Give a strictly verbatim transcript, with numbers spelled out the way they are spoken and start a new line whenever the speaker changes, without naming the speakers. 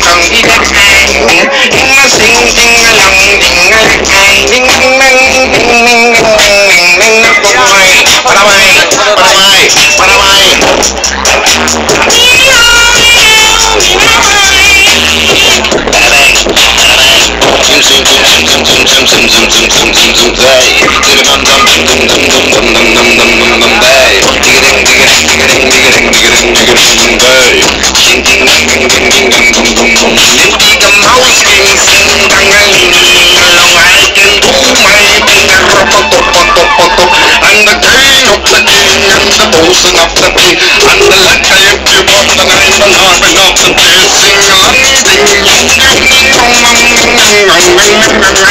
Bosun of the king, and the letter if you want the name and harming of the day, sing along, sing along,